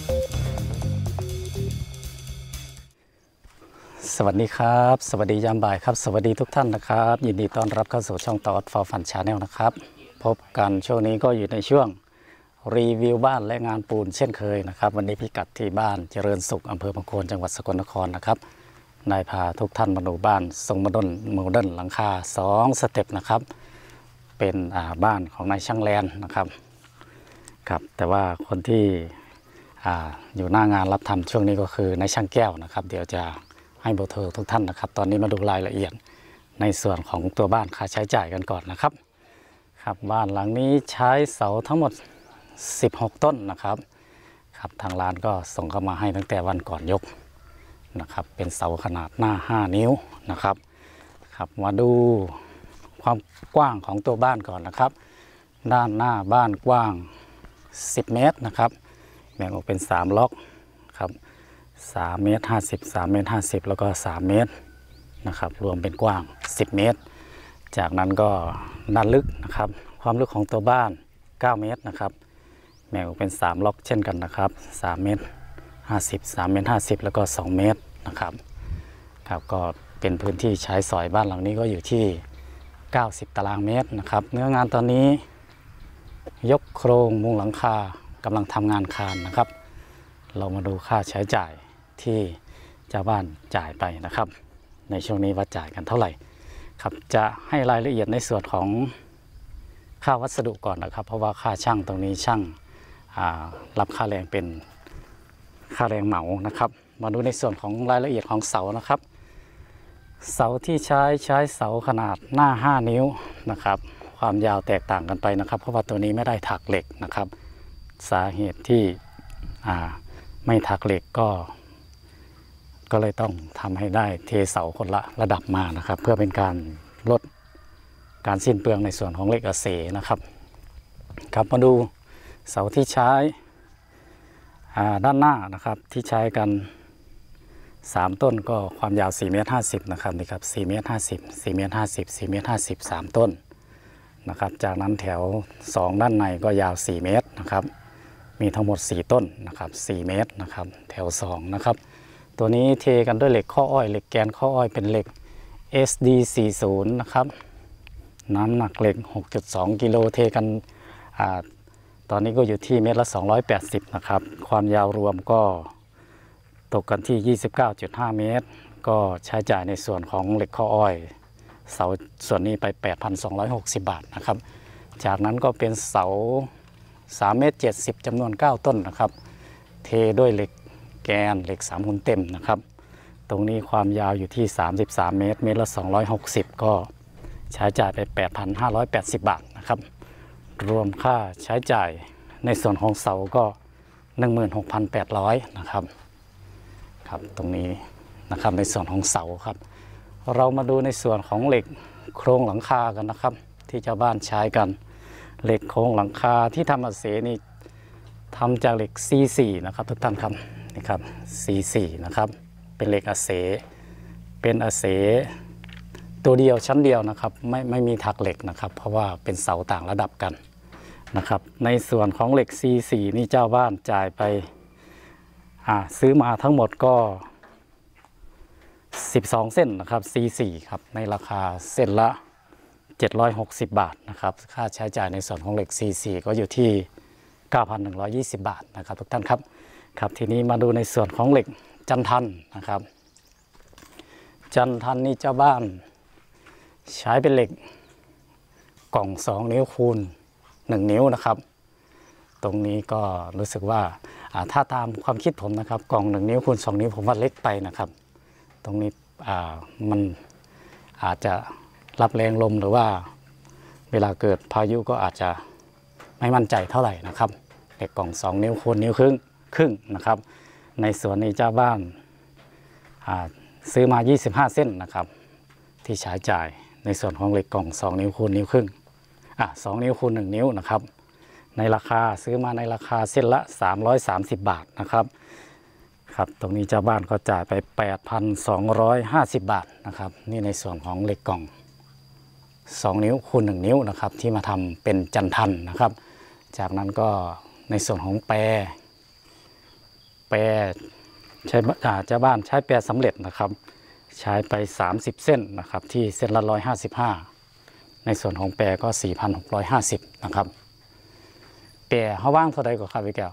สวัสดีครับสวัสดียามบ่ายครับสวัสดีทุกท่านนะครับยินดีต้อนรับเข้าสู่ช่องต่อฟอร์ฟันชาแนลนะครับพบกันช่วงนี้ก็อยู่ในช่วงรีวิวบ้านและงานปูนเช่นเคยนะครับวันนี้พิกัดที่บ้านเจริญสุขอำเภอบางโคนจังหวัดสกลนครนะครับนายพาทุกท่านมาดูบ้านทรงโมเดิร์นหลังคา2 สเต็ปนะครับเป็นบ้านของนายช่างแลนนะครับครับแต่ว่าคนที่อยู่หน้างานรับทำช่วงนี้ก็คือนายช่างแก้วนะครับเดี๋ยวจะให้เบอร์โทรทุกท่านนะครับตอนนี้มาดูรายละเอียดในส่วนของตัวบ้านค่าใช้จ่ายกันก่อนนะครับครับบ้านหลังนี้ใช้เสาทั้งหมด16 ต้นนะครับครับทางร้านก็ส่งเข้ามาให้ตั้งแต่วันก่อนยกนะครับเป็นเสาขนาดหน้า5 นิ้วนะครับครับมาดูความกว้างของตัวบ้านก่อนนะครับด้านหน้าบ้านกว้าง10 เมตรนะครับแบ่งออกเป็น3 ล็อกครับ3 เมตร 50 3 เมตร 50แล้วก็3 เมตรนะครับรวมเป็นกว้าง10 เมตรจากนั้นก็ด้านลึกนะครับความลึกของตัวบ้าน9 เมตรนะครับแบ่งออกเป็น3 ล็อกเช่นกันนะครับ3 เมตร 50 3 เมตร 50แล้วก็2 เมตรนะครับครับก็เป็นพื้นที่ใช้สอยบ้านหลังนี้ก็อยู่ที่90 ตารางเมตรนะครับเนื้องานตอนนี้ยกโครงมุงหลังคากำลังทำงานคานนะครับเรามาดูค่าใช้จ่ายที่เจ้าบ้านจ่ายไปนะครับในช่วงนี้ว่าจ่ายกันเท่าไหร่ครับจะให้รายละเอียดในส่วนของค่าวัสดุก่อนนะครับเพราะว่าค่าช่างตรงนี้ช่างรับค่าแรงเป็นค่าแรงเหมานะครับมาดูในส่วนของรายละเอียดของเสานะครับเสาที่ใช้เสาขนาดหน้า5 นิ้วนะครับความยาวแตกต่างกันไปนะครับเพราะว่าตัวนี้ไม่ได้ถักเหล็กนะครับสาเหตุที่ไม่ถักเหล็กก็เลยต้องทำให้ได้เทเสาคนละระดับมานะครับเพื่อเป็นการลดการสิ้นเปลืองในส่วนของเหล็กอาเสนะครับครับมาดูเสาที่ใช้ด้านหน้านะครับที่ใช้กัน3 ต้นก็ความยาว4 เมตร 50นะครับนี่ครับ4 เมตร 50 4 เมตร 50 4 เมตร 50 3 ต้นนะครับจากนั้นแถว2ด้านในก็ยาว4 เมตรนะครับมีทั้งหมด4 ต้นนะครับ4 เมตรนะครับแถว2นะครับตัวนี้เทกันด้วยเหล็กข้ออ้อยเหล็กแกนข้ออ้อยเป็นเหล็ก SD 40นะครับน้ำหนักเหล็ก 6.2 กิโลเทกันตอนนี้ก็อยู่ที่เมตรละ280นะครับความยาวรวมก็ตกกันที่ 29.5 เมตรก็ใช้จ่ายในส่วนของเหล็กข้ออ้อยเสาส่วนนี้ไป 8,260 บาทนะครับจากนั้นก็เป็นเสา3 เมตร 70จำนวน9 ต้นนะครับเทด้วยเหล็กแกนเหล็ก3 หุ่นเต็มนะครับตรงนี้ความยาวอยู่ที่33 เมตรเมตรละ260ก็ใช้จ่ายไป 8,580 บาทนะครับรวมค่าใช้จ่ายในส่วนของเสาก็ 16,800 นะครับครับตรงนี้นะครับในส่วนของเสาครับเรามาดูในส่วนของเหล็กโครงหลังคากันนะครับที่ชาวบ้านใช้กันเหล็กโครงหลังคาที่ทำอาเสนี่ทำจากเหล็ก C4 นะครับทุกท่านครับนี่ครับ C4 นะครับเป็นเหล็กอาเสเป็นอาเสตัวเดียวชั้นเดียวนะครับไม่มีถักเหล็กนะครับเพราะว่าเป็นเสาต่างระดับกันนะครับในส่วนของเหล็ก C4 นี่เจ้าบ้านจ่ายไปซื้อมาทั้งหมดก็12 เส้นนะครับ C4 ครับในราคาเส้นละ760 บาทนะครับค่าใช้จ่ายในส่วนของเหล็ก C4 ก็อยู่ที่ 9,120 บาทนะครับทุกท่านครับครับทีนี้มาดูในส่วนของเหล็กจันทันนะครับจันทันนี่เจ้าบ้านใช้เป็นเหล็กกล่อง2 นิ้วคูณ1 นิ้วนะครับตรงนี้ก็รู้สึกว่าถ้าตามความคิดผมนะครับกล่อง1 นิ้วคูณ2 นิ้วผมว่าเล็กไปนะครับตรงนี้มันอาจจะรับแรงลมหรือว่าเวลาเกิดพายุก็อาจจะไม่มั่นใจเท่าไหร่นะครับเหล็กกล่อง2 นิ้วคูณนิ้วครึ่งนะครับในส่วนนี้เจ้าบ้านซื้อมา25 เส้นนะครับที่ใช้จ่ายในส่วนของเหล็กกล่อง2 นิ้วคูณนิ้วครึ่ง2 นิ้วคูณ1 นิ้วนะครับในราคาซื้อมาในราคาเส้นละ330 บาทนะครับครับตรงนี้เจ้าบ้านก็จ่ายไป 8,250 บาทนะครับนี่ในส่วนของเหล็กกล่อง2 นิ้วคูณ1 นิ้วนะครับที่มาทำเป็นจันทันนะครับจากนั้นก็ในส่วนของแปรรใช้เจ้าบ้านใช้แปรสำเร็จนะครับใช้ไป30เส้นนะครับที่เส้นละ155ในส่วนของแปรก็ 4,650 นะครับแปรเขาว่างเท่าใดก็ครับพี่แก้ว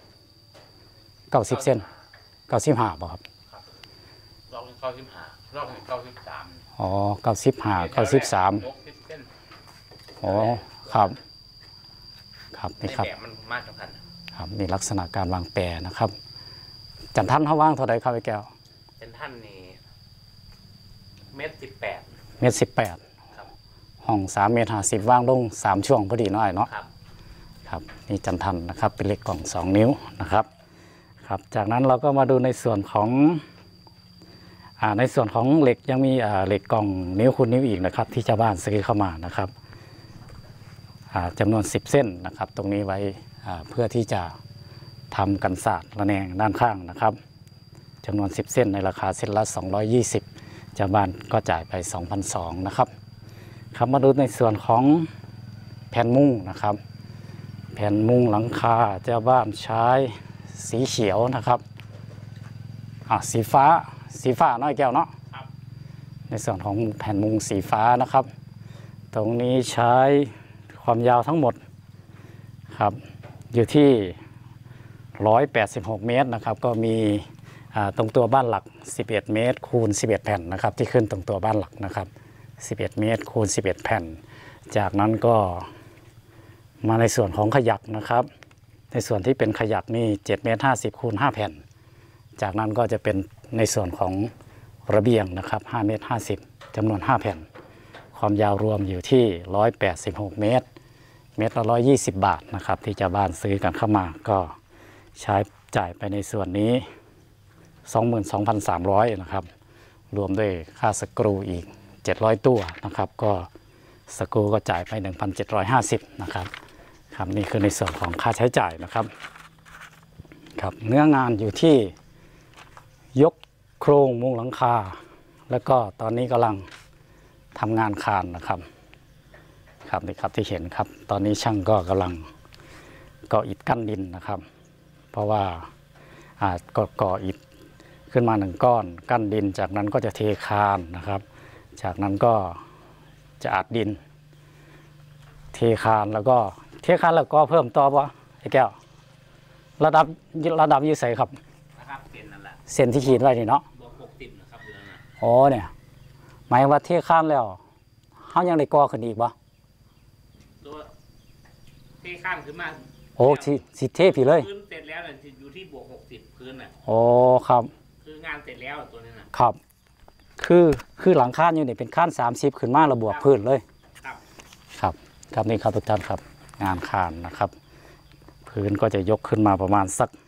90เส้น95บ่ครับรอบ95รอบ93 อ๋อ95 93อ๋อครับนี่ครับมันมากสำคัญครับนี่ลักษณะการวางแปรนะครับจันทันเขาว่างเท่าใดครับพี่แก้วจันทันนี่1.18 เมตร18ครับห้อง3.50 เมตรว่างลง3ช่วงพอดีน้อยเนาะครับนี่จันทันนะครับเป็นเหล็กกล่อง2นิ้วนะครับครับจากนั้นเราก็มาดูในส่วนของเหล็กยังมีเหล็กกล่องนิ้วคูณนิ้วอีกนะครับที่ชาวบ้านซื้อเข้ามานะครับจำนวน10เส้นนะครับตรงนี้ไว้เพื่อที่จะทำกันศาสตร์ระแนงด้านข้างนะครับจำนวน10เส้นในราคาเส้นละ220ชาวบ้านก็จ่ายไป 2,200 นะครับครับมาดูในส่วนของแผ่นมุ้งนะครับแผ่นมุ้งหลังคาชาวบ้านใช้สีเขียวนะครับสีฟ้าน้อยแก้วเนาะในส่วนของแผ่นมุ้งสีฟ้านะครับตรงนี้ใช้ความยาวทั้งหมดครับอยู่ที่186เมตรนะครับก็มีตรงตัวบ้านหลัก11เมตรคูณ11แผ่นนะครับที่ขึ้นตรงตัวบ้านหลักนะครับ11เมตรคูณ11แผ่นจากนั้นก็มาในส่วนของขยักนะครับในส่วนที่เป็นขยักนี่7เมตร50คูณ5แผ่นจากนั้นก็จะเป็นในส่วนของระเบียงนะครับ5เมตร50จำนวน5แผ่นความยาวรวมอยู่ที่186เมตรละ120 บาทนะครับที่ชาวบ้านซื้อกันเข้ามาก็ใช้จ่ายไปในส่วนนี้ 22,300 นะครับรวมด้วยค่าสกรูอีก700ตัวนะครับก็สกรูก็จ่ายไป 1,750 นะครับครับนี่คือในส่วนของค่าใช้จ่ายนะครับครับเนื้องานอยู่ที่ยกโครงมุงหลังคาแล้วก็ตอนนี้กำลังทำงานคานนะครับครับนี่ครับที่เห็นครับตอนนี้ช่างก็กำลังก่ออิฐกั้นดินนะครับเพราะว่าก่ออิฐขึ้นมา1ก้อนกั้นดินจากนั้นก็จะเทคานนะครับจากนั้นก็จะอัดดินเทคานแล้วก็เพิ่มต่อป่ะไอ้แก้วระดับยืดใส่ครับเส้นที่ขีดไว้นี่เนาะโอ้เนี่ยหมายว่าเทคานแล้วเขายังได้ก่อขึ้นอีกป่ะเทข้ามขึ้นมาโอ้สิเทผีเลยพื้นเสร็จแล้วน่ะอยู่ที่บวก60พื้นน่ะโอ้ครับคืองานเสร็จแล้วตัวนี้น่ะครับคือหลังคาอยู่นี่เป็นข้าน30ขึ้นมาระบวกพื้นเลยครับนี่ครับทุกท่านครับงานคานนะครับพื้นก็จะยกขึ้นมาประมาณสัก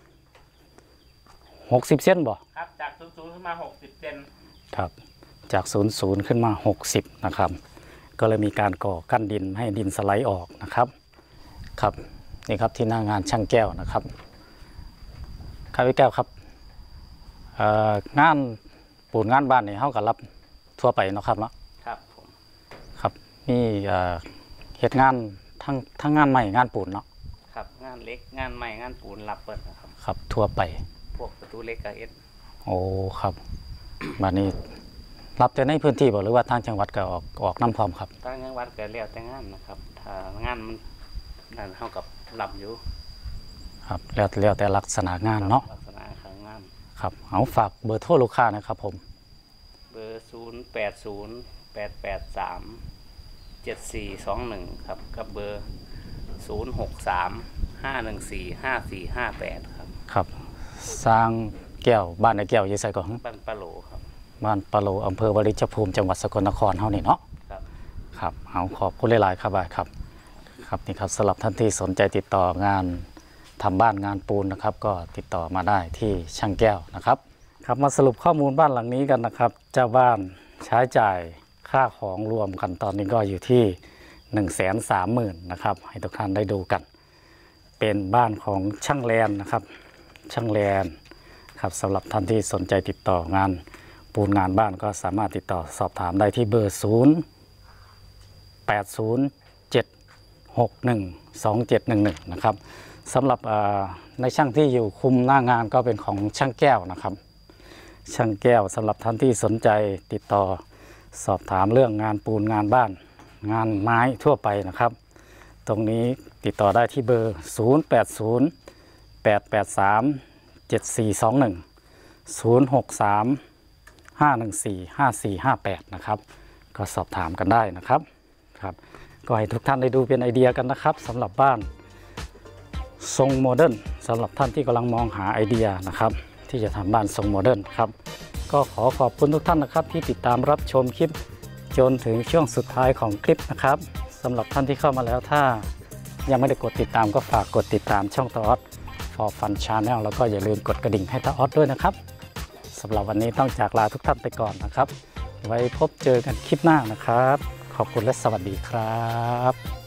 60เซนบ่ครับจาก00ขึ้นมา60เซนครับจาก00ขึ้นมา60นะครับก็เลยมีการก่อกั้นดินให้ดินสไลด์ออกนะครับครับนี่ครับที่หน้างานช่างแก้วนะครับครับพี่แก้วครับงานปูนงานบ้านนี่เขาก็รับทั่วไปเนาะครับเนาะครับผมครับนี่เหตุงานทั้งงานใหม่งานปูนเนาะครับงานเล็กงานใหม่งานปูนรับเปิดนะครับครับทั่วไปพวกประตูเล็กกับโอ้ครับบ้านนี้รับแต่ในพื้นที่บ่หรือว่าทางจังหวัดก็ออกน้ำพร้อมครับทางจังหวัดก็แล้วแต่งานนะครับถ้างานมันนั่นเท่ากับรับอยู่ครับแล้วแต่ลักษณะงานเนาะลักษณะของงานครับเอาฝากเบอร์โทรลูกค้านะครับผมเบอร์0808837421ครับกับเบอร์0635145458 ครับสร้างแก้วบ้านไอ้แก้วยี่ไสก่อนบ้านปะโหลครับบ้านปะโหลอำเภอวริชภูมิจังหวัดสกลนครเฮานี่เนาะครับเอาขอบคุณหลายๆครับครับนี่ครับสำหรับท่านที่สนใจติดต่องานทำบ้านงานปูนนะครับก็ติดต่อมาได้ที่ช่างแก้วนะครับครับมาสรุปข้อมูลบ้านหลังนี้กันนะครับเจ้าบ้านใช้จ่ายค่าของรวมกันตอนนี้ก็อยู่ที่130,000นะครับให้ทุกท่านได้ดูกันเป็นบ้านของช่างแลนนะครับช่างแลนครับสำหรับท่านที่สนใจติดต่องานปูนงานบ้านก็สามารถติดต่อสอบถามได้ที่เบอร์0807612711นะครับสำหรับในช่างที่อยู่คุมหน้างานก็เป็นของช่างแก้วนะครับช่างแก้วสำหรับท่านที่สนใจติดต่อสอบถามเรื่องงานปูนงานบ้านงานไม้ทั่วไปนะครับตรงนี้ติดต่อได้ที่เบอร์ 0808837421 063-514-5458 นะครับก็สอบถามกันได้นะครับครับก็ให้ทุกท่านได้ดูเป็นไอเดียกันนะครับสำหรับบ้านทรงโมเดิร์นสำหรับท่านที่กำลังมองหาไอเดียนะครับที่จะทำบ้านทรงโมเดิร์นครับก็ขอขอบคุณทุกท่านนะครับที่ติดตามรับชมคลิปจนถึงช่วงสุดท้ายของคลิปนะครับสำหรับท่านที่เข้ามาแล้วถ้ายังไม่ได้กดติดตามก็ฝากกดติดตามช่องตาออด For Fun Channel แล้วก็อย่าลืมกดกระดิ่งให้ตาออดด้วยนะครับสำหรับวันนี้ต้องจากลาทุกท่านไปก่อนนะครับไว้พบเจอกันคลิปหน้านะครับขอบคุณและสวัสดีครับ